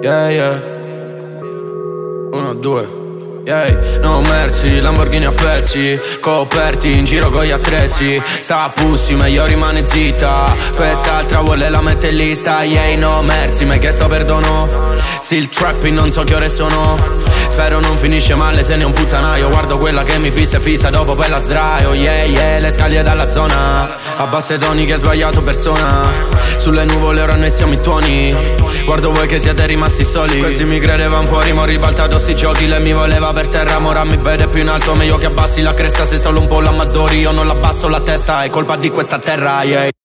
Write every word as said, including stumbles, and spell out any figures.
Yeah, yeah. Uno, due. Yeah, no merci, Lamborghini a pezzi, coperti in giro con gli attrezzi. Sta a pussi, meglio rimane zitta. Quest'altra vuole la mette in lista. Yeah, no merci, mi hai chiesto perdono. Still trapping, non so che ore sono. Spero non finisce male se ne è un puttanaio. Guardo quella che mi fissa e fissa, dopo poi la sdraio. Yeah, yeah, le scaglie dalla zona. A basse toni che hai sbagliato persona. Sulle nuvole ora noi siamo i tuoni. Guardo voi che siete rimasti soli. Questi mi credevano fuori, ma ho ribaltato sti giochi. Lei mi voleva per terra, ma ora mi vede più in alto. Meglio che abbassi la cresta, se solo un po' l'amadori. Io non l'abbasso la testa, è colpa di questa terra, yeah.